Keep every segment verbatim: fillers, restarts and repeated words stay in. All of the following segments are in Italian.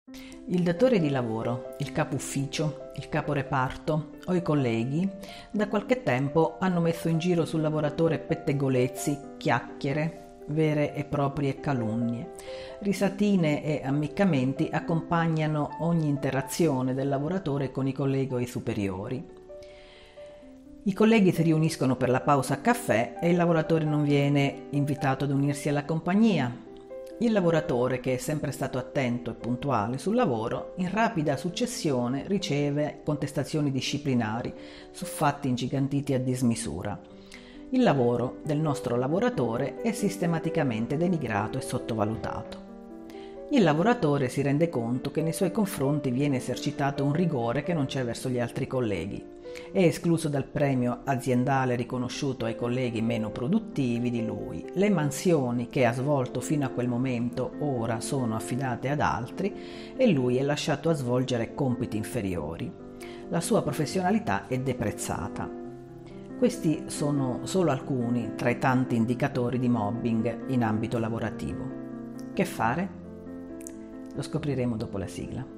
Il datore di lavoro, il capo ufficio, il capo reparto o i colleghi da qualche tempo hanno messo in giro sul lavoratore pettegolezzi, chiacchiere, vere e proprie calunnie. Risatine e ammiccamenti accompagnano ogni interazione del lavoratore con i colleghi o i superiori. I colleghi si riuniscono per la pausa a caffè e il lavoratore non viene invitato ad unirsi alla compagnia. Il lavoratore, che è sempre stato attento e puntuale sul lavoro, in rapida successione riceve contestazioni disciplinari su fatti ingigantiti a dismisura. Il lavoro del nostro lavoratore è sistematicamente denigrato e sottovalutato. Il lavoratore si rende conto che nei suoi confronti viene esercitato un rigore che non c'è verso gli altri colleghi. È escluso dal premio aziendale riconosciuto ai colleghi meno produttivi di lui. Le mansioni che ha svolto fino a quel momento ora sono affidate ad altri e lui è lasciato a svolgere compiti inferiori. La sua professionalità è deprezzata. Questi sono solo alcuni tra i tanti indicatori di mobbing in ambito lavorativo. Che fare? Lo scopriremo dopo la sigla.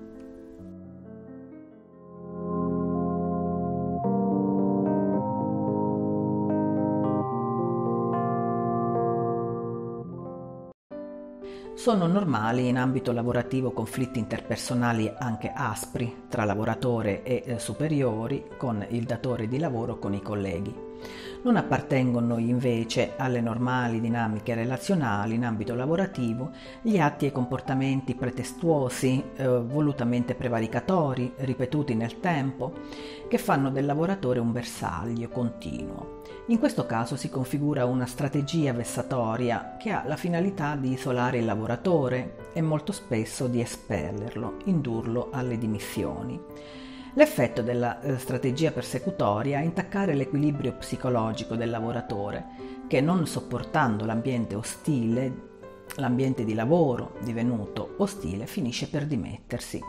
Sono normali in ambito lavorativo conflitti interpersonali anche aspri tra lavoratore e eh, superiori, con il datore di lavoro, con i colleghi. Non appartengono invece alle normali dinamiche relazionali in ambito lavorativo gli atti e comportamenti pretestuosi, eh, volutamente prevaricatori, ripetuti nel tempo, che fanno del lavoratore un bersaglio continuo. In questo caso si configura una strategia vessatoria che ha la finalità di isolare il lavoratore e molto spesso di espellerlo, indurlo alle dimissioni. L'effetto della eh, strategia persecutoria è intaccare l'equilibrio psicologico del lavoratore, che non sopportando l'ambiente ostile, l'ambiente di lavoro divenuto ostile, finisce per dimettersi.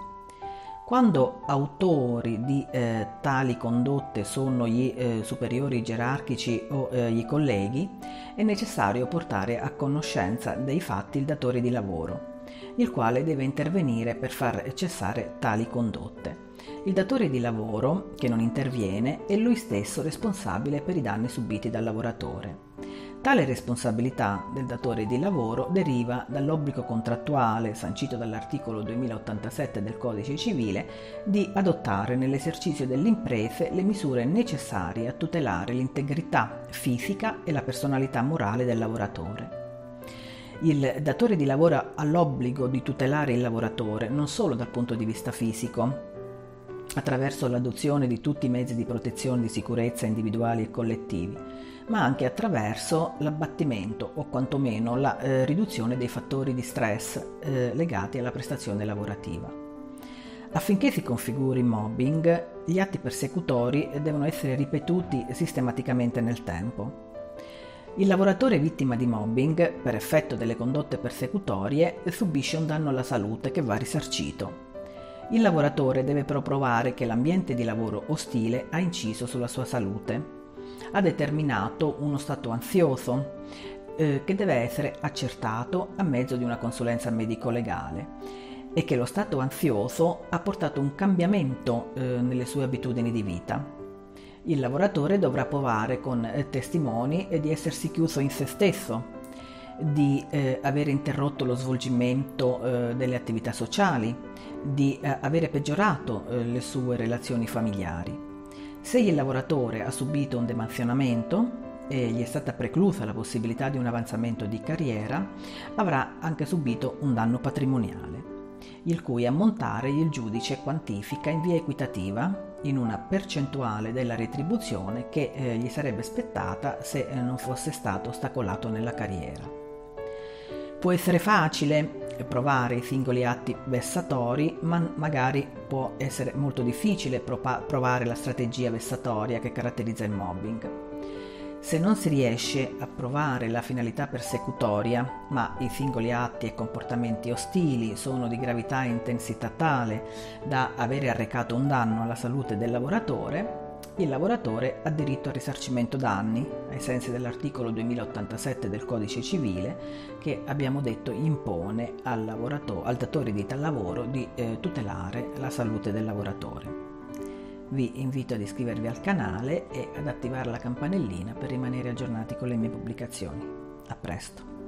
Quando autori di eh, tali condotte sono gli eh, superiori gerarchici o eh, i colleghi, è necessario portare a conoscenza dei fatti il datore di lavoro, il quale deve intervenire per far cessare tali condotte. Il datore di lavoro, che non interviene, è lui stesso responsabile per i danni subiti dal lavoratore. Tale responsabilità del datore di lavoro deriva dall'obbligo contrattuale sancito dall'articolo duemilaottantasette del Codice Civile di adottare nell'esercizio delle imprese le misure necessarie a tutelare l'integrità fisica e la personalità morale del lavoratore. Il datore di lavoro ha l'obbligo di tutelare il lavoratore non solo dal punto di vista fisico, attraverso l'adozione di tutti i mezzi di protezione di sicurezza individuali e collettivi, ma anche attraverso l'abbattimento o quantomeno la eh, riduzione dei fattori di stress eh, legati alla prestazione lavorativa. Affinché si configuri mobbing, gli atti persecutori devono essere ripetuti sistematicamente nel tempo. Il lavoratore vittima di mobbing, per effetto delle condotte persecutorie, subisce un danno alla salute che va risarcito. Il lavoratore deve però provare che l'ambiente di lavoro ostile ha inciso sulla sua salute, ha determinato uno stato ansioso eh, che deve essere accertato a mezzo di una consulenza medico-legale e che lo stato ansioso ha portato un cambiamento eh, nelle sue abitudini di vita. Il lavoratore dovrà provare con eh, testimoni eh, di essersi chiuso in se stesso, di eh, aver interrotto lo svolgimento eh, delle attività sociali, di eh, avere peggiorato eh, le sue relazioni familiari. Se il lavoratore ha subito un demansionamento e gli è stata preclusa la possibilità di un avanzamento di carriera, avrà anche subito un danno patrimoniale, il cui ammontare il giudice quantifica in via equitativa in una percentuale della retribuzione che eh, gli sarebbe spettata se eh, non fosse stato ostacolato nella carriera. Può essere facile provare i singoli atti vessatori, ma magari può essere molto difficile provare la strategia vessatoria che caratterizza il mobbing. Se non si riesce a provare la finalità persecutoria, ma i singoli atti e comportamenti ostili sono di gravità e intensità tale da avere arrecato un danno alla salute del lavoratore, il lavoratore ha diritto al risarcimento danni, ai sensi dell'articolo duemilaottantasette del Codice Civile, che abbiamo detto impone al, lavoratore, al datore di tal lavoro di eh, tutelare la salute del lavoratore. Vi invito ad iscrivervi al canale e ad attivare la campanellina per rimanere aggiornati con le mie pubblicazioni. A presto!